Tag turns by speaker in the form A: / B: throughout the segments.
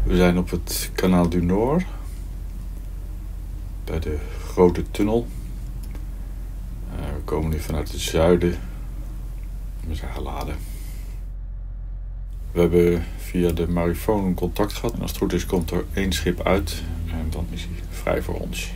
A: We zijn op het Canal du Nord, bij de grote tunnel. We komen nu vanuit het zuiden. We zijn geladen. We hebben via de marifoon contact gehad. En als het goed is komt er 1 schip uit en dan is hij vrij voor ons.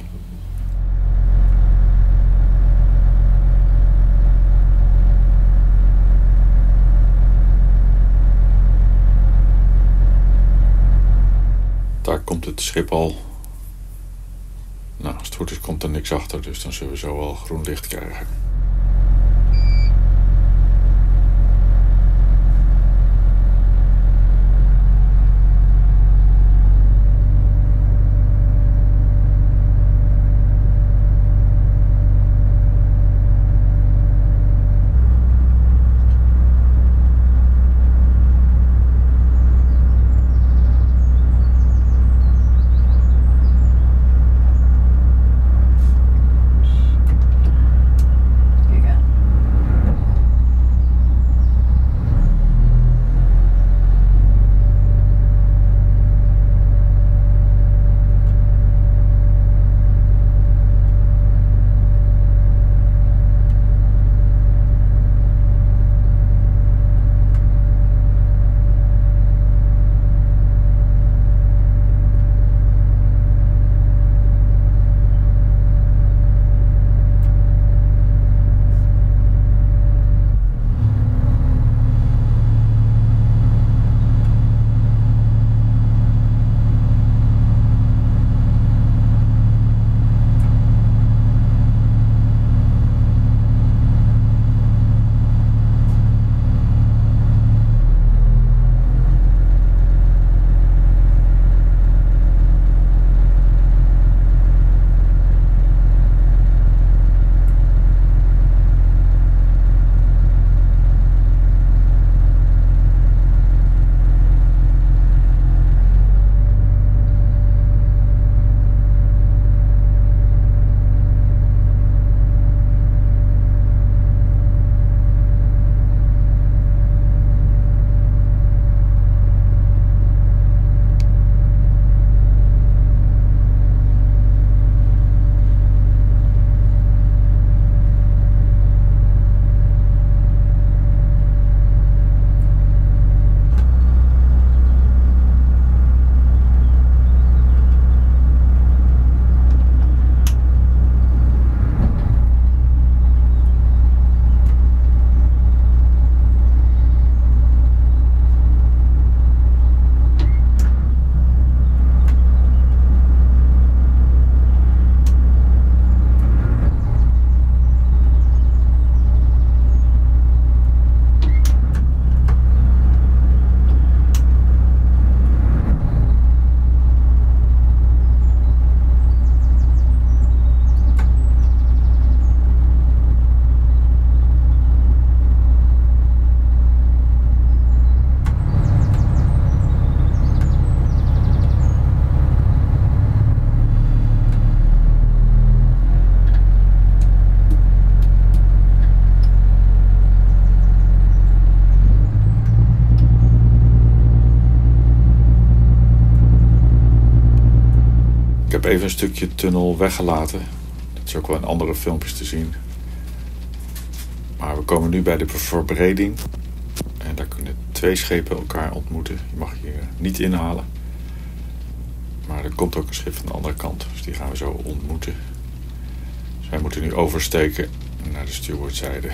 A: Daar komt het schip al. Nou, als het goed is komt er niks achter, dus dan zullen we zo wel groen licht krijgen. Ik heb even een stukje tunnel weggelaten. Dat is ook wel in andere filmpjes te zien. Maar we komen nu bij de verbreding. En daar kunnen 2 schepen elkaar ontmoeten. Je mag hier niet inhalen. Maar er komt ook een schip van de andere kant. Dus die gaan we zo ontmoeten. Dus wij moeten nu oversteken naar de stuurboordzijde.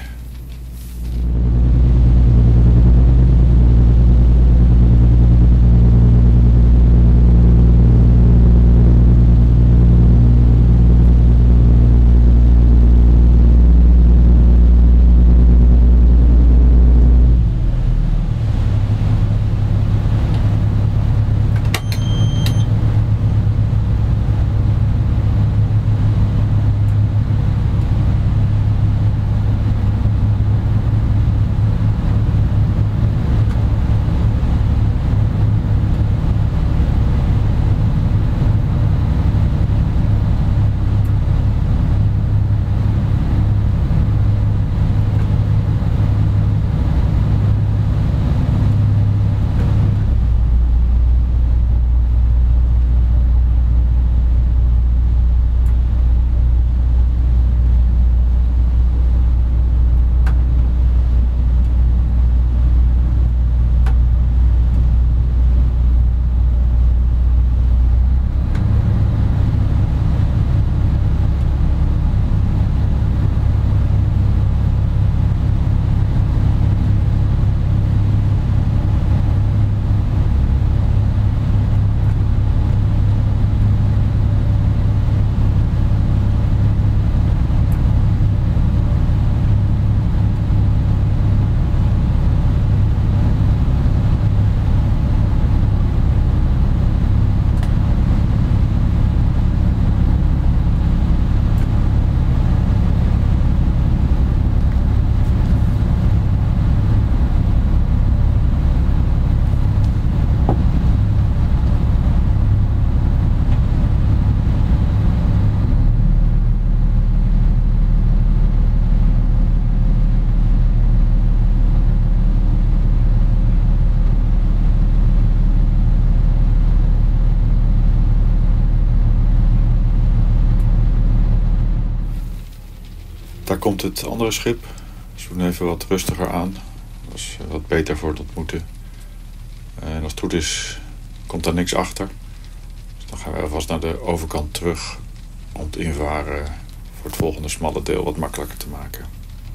A: daar komt het andere schip. Dus we doen even wat rustiger aan. Dat is wat beter voor het ontmoeten. En als het goed is, komt daar niks achter. Dus dan gaan we alvast naar de overkant terug om het invaren voor het volgende smalle deel wat makkelijker te maken.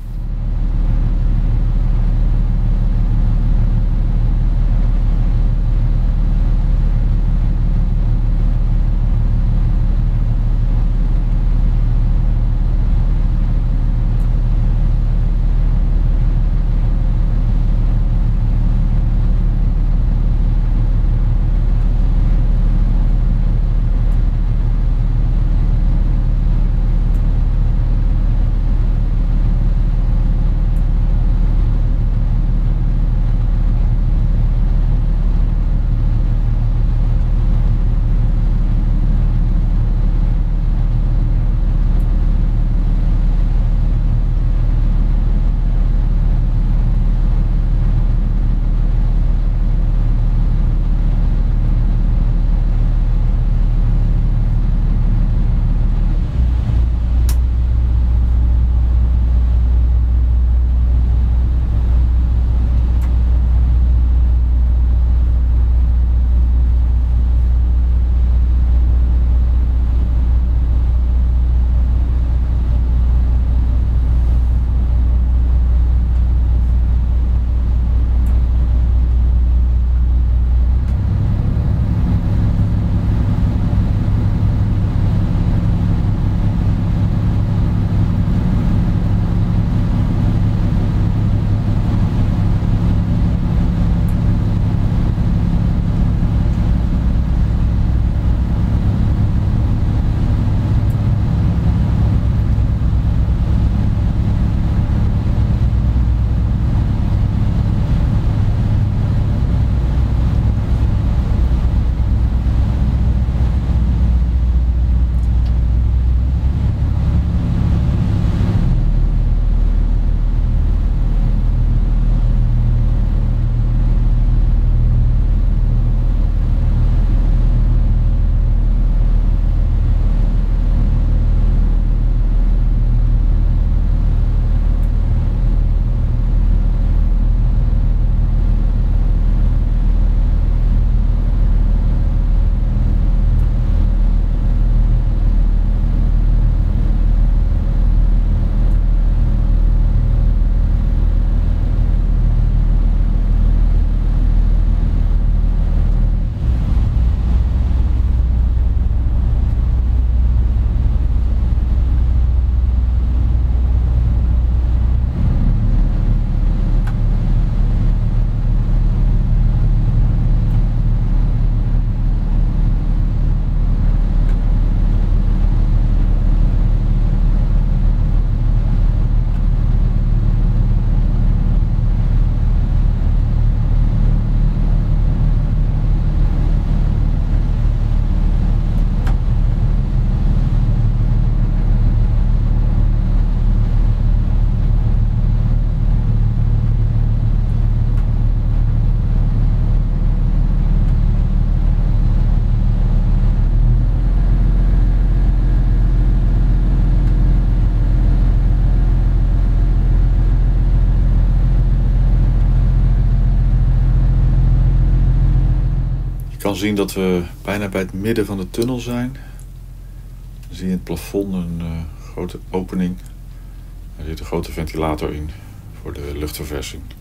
A: kan zien dat we bijna bij het midden van de tunnel zijn. Dan zie je in het plafond een grote opening. Er zit een grote ventilator in voor de luchtverversing.